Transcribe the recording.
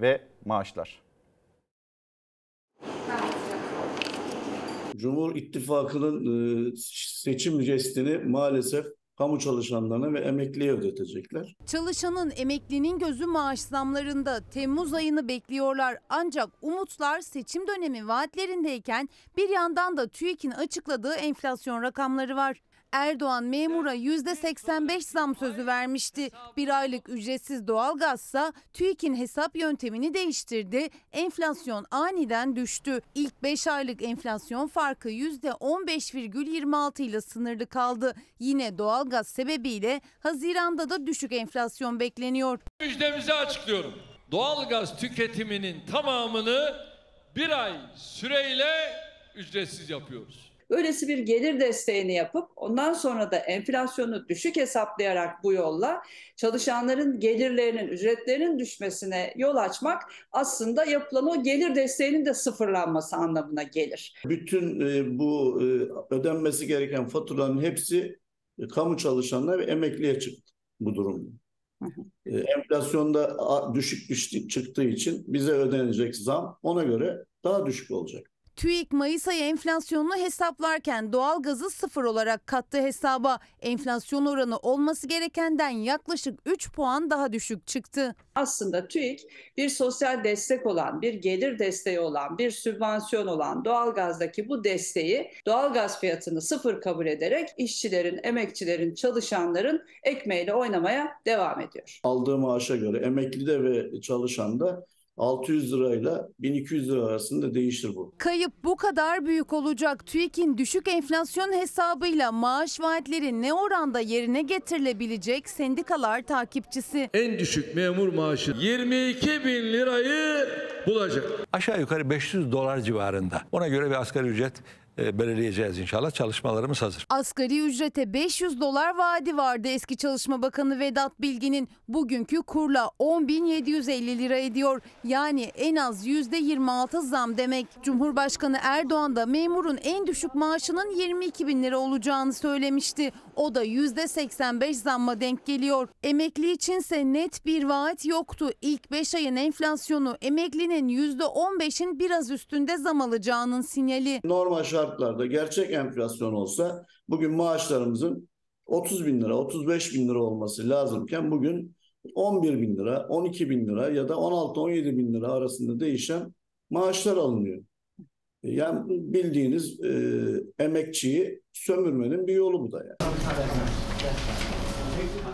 ve maaşlar. Cumhur İttifakı'nın seçim jestini maalesef kamu çalışanlarına ve emekliye ödetecekler. Çalışanın, emeklinin gözü maaş zamlarında. Temmuz ayını bekliyorlar. Ancak umutlar seçim dönemi vaatlerindeyken bir yandan da TÜİK'in açıkladığı enflasyon rakamları var. Erdoğan memura %85 zam sözü vermişti. Bir aylık ücretsiz doğalgazsa TÜİK'in hesap yöntemini değiştirdi. Enflasyon aniden düştü. İlk 5 aylık enflasyon farkı %15,26 ile sınırlı kaldı. Yine doğalgaz sebebiyle Haziran'da da düşük enflasyon bekleniyor. Müjdemizi açıklıyorum. Doğalgaz tüketiminin tamamını bir ay süreyle ücretsiz yapıyoruz. Böylesi bir gelir desteğini yapıp ondan sonra da enflasyonu düşük hesaplayarak bu yolla çalışanların gelirlerinin, ücretlerinin düşmesine yol açmak aslında yapılan o gelir desteğinin de sıfırlanması anlamına gelir. Bütün bu ödenmesi gereken faturaların hepsi kamu çalışanlar ve emekliye çıktı bu durumda. Enflasyonda düşük çıktığı için bize ödenecek zam ona göre daha düşük olacak. TÜİK Mayıs ayı enflasyonunu hesaplarken doğalgazı sıfır olarak kattı hesaba. Enflasyon oranı olması gerekenden yaklaşık 3 puan daha düşük çıktı. Aslında TÜİK bir sosyal destek olan, bir gelir desteği olan, bir sübvansiyon olan doğalgazdaki bu desteği, doğalgaz fiyatını sıfır kabul ederek işçilerin, emekçilerin, çalışanların ekmeğiyle oynamaya devam ediyor. Aldığı maaşa göre emeklide ve çalışanda 600 lirayla 1200 lira arasında değişir bu. Kayıp bu kadar büyük olacak. TÜİK'in düşük enflasyon hesabıyla maaş vaatleri ne oranda yerine getirilebilecek sendikalar takipçisi. En düşük memur maaşı 22 bin lirayı bulacak. Aşağı yukarı 500 dolar civarında. Ona göre bir asgari ücret belirleyeceğiz inşallah. Çalışmalarımız hazır. Asgari ücrete 500 dolar vaadi vardı eski Çalışma Bakanı Vedat Bilgin'in. Bugünkü kurla 10.750 lira ediyor. Yani en az %26 zam demek. Cumhurbaşkanı Erdoğan da memurun en düşük maaşının 22 bin lira olacağını söylemişti. O da %85 zamma denk geliyor. Emekli içinse net bir vaat yoktu. İlk 5 ayın enflasyonu emeklinin %15'in biraz üstünde zam alacağının sinyali. Normal şartlarda gerçek enflasyon olsa bugün maaşlarımızın 30 bin lira, 35 bin lira olması lazımken bugün 11 bin lira, 12 bin lira ya da 16-17 bin lira arasında değişen maaşlar alınıyor. Yani bildiğiniz emekçiyi sömürmenin bir yolu bu da yani.